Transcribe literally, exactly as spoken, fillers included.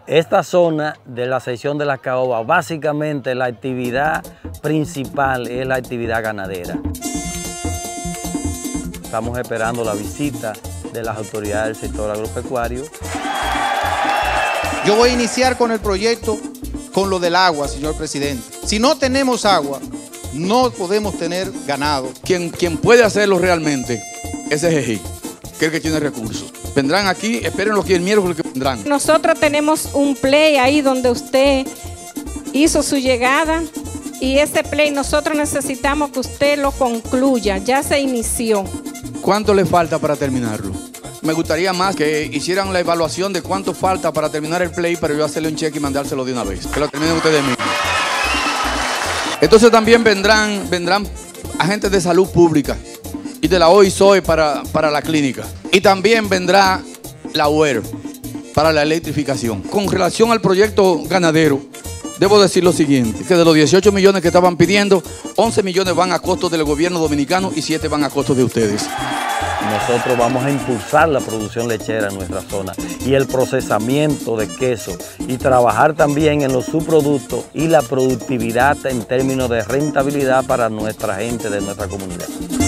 Esta zona de la sección de la caoba, básicamente la actividad principal es la actividad ganadera. Estamos esperando la visita de las autoridades del sector agropecuario. Yo voy a iniciar con el proyecto, con lo del agua, señor presidente. Si no tenemos agua, no podemos tener ganado. Quien, quien puede hacerlo realmente es el Ejejí, que es el que tiene recursos. Vendrán aquí, espérenlo aquí el miércoles que vendrán. Nosotros tenemos un play ahí donde usted hizo su llegada y ese play nosotros necesitamos que usted lo concluya, ya se inició. ¿Cuánto le falta para terminarlo? Me gustaría más que hicieran la evaluación de cuánto falta para terminar el play, pero yo hacerle un cheque y mandárselo de una vez. Que lo terminen ustedes mismos. Entonces también vendrán, vendrán agentes de salud pública y de la O I S O E para, para la clínica. Y también vendrá la U E R para la electrificación. Con relación al proyecto ganadero, debo decir lo siguiente, que de los dieciocho millones que estaban pidiendo, once millones van a costos del gobierno dominicano y siete van a costos de ustedes. Nosotros vamos a impulsar la producción lechera en nuestra zona y el procesamiento de queso y trabajar también en los subproductos y la productividad en términos de rentabilidad para nuestra gente de nuestra comunidad.